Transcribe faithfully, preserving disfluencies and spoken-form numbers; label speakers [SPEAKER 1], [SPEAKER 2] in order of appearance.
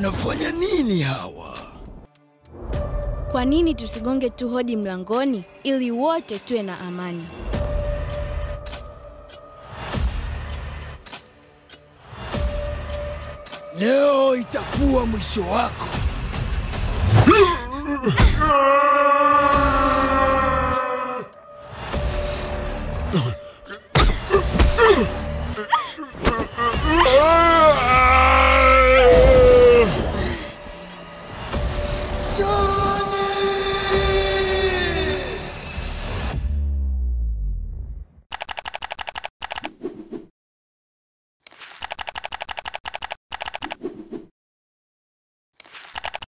[SPEAKER 1] Wanafanya nini hawa?
[SPEAKER 2] Kwa nini tusigonge tu hodi mlangoni ili wote tuwe na amani?
[SPEAKER 1] Leo itakuwa mwisho wako.